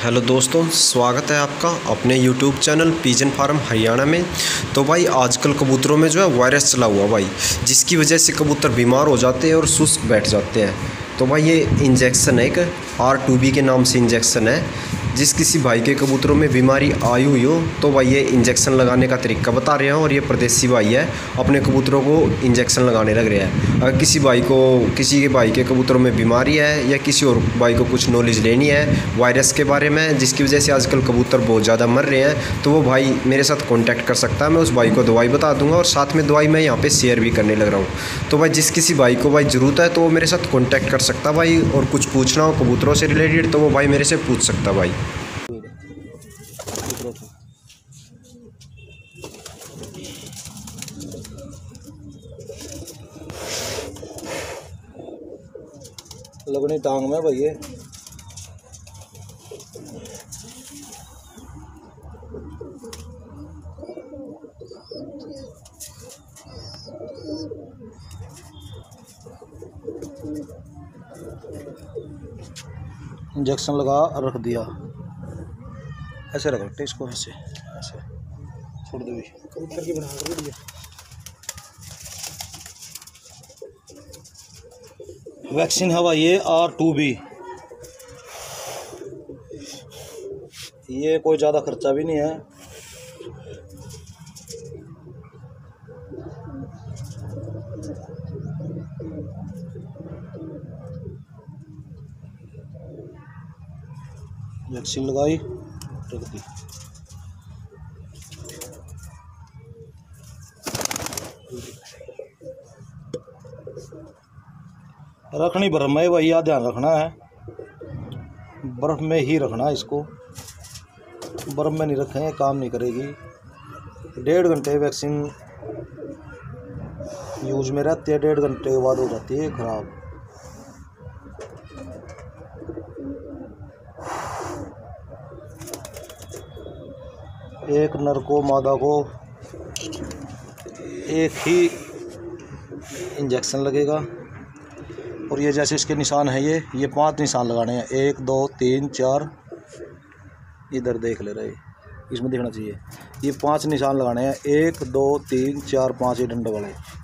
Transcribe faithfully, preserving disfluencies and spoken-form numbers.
Hello दोस्तों, स्वागत है आपका अपने YouTube channel pigeon farm Haryana में। तो भाई आजकल कबूतरों में जो है वायरस चला हुआ भाई, जिसकी वजह से कबूतर बीमार हो जाते हैं और सुस्त बैठ जाते हैं। तो भाई ये इंजेक्शन है, एक आर टू बी के नाम से इंजेक्शन है। जिस किसी भाई के कबूतरों में बीमारी आई हुई हो तो भाई ये इंजेक्शन लगाने का तरीका बता रहे हैं। और ये परदेसी भाई है, अपने कबूतरों को इंजेक्शन लगाने लग रहा है। अगर किसी भाई को किसी के भाई के कबूतरों में बीमारी है या किसी और भाई को कुछ नॉलेज लेनी है वायरस के बारे में, जिसकी वजह से आजकल कबूतर बहुत ज़्यादा मर रहे हैं, तो वो भाई मेरे साथ कॉन्टैक्ट कर सकता है। मैं उस भाई को दवाई बता दूंगा और साथ में दवाई मैं यहाँ पर शेयर भी करने लग रहा हूँ। तो भाई जिस किसी भाई को भाई ज़रूरत है तो वो मेरे साथ कॉन्टैक्ट कर सकता भाई। और कुछ पूछना हो कबूतरों से रिलेटेड तो वो भाई मेरे से पूछ सकता भाई। लगनी टांग में भाई ये इंजेक्शन लगा रख दिया। ऐसे रख इसको, ऐसे ऐसे छोड़ दो, कबूतर की बना कर दिया। वैक्सीन है भाई ये आर टू बी। ये कोई ज़्यादा खर्चा भी नहीं है। वैक्सीन लगाई, रख दी। रखनी बर्फ में वही, या ध्यान रखना है बर्फ़ में ही रखना है इसको। बर्फ़ में नहीं रखेंगे काम नहीं करेगी। डेढ़ घंटे वैक्सीन यूज में रहती है, डेढ़ घंटे के बाद हो जाती है ख़राब। एक नर को मादा को एक ही इंजेक्शन लगेगा। और ये जैसे इसके निशान है, ये ये पांच निशान लगाने हैं। एक दो तीन चार, इधर देख ले रहे, इसमें दिखना चाहिए। ये पांच निशान लगाने हैं, एक दो तीन चार पाँच, ये डंडे वाले।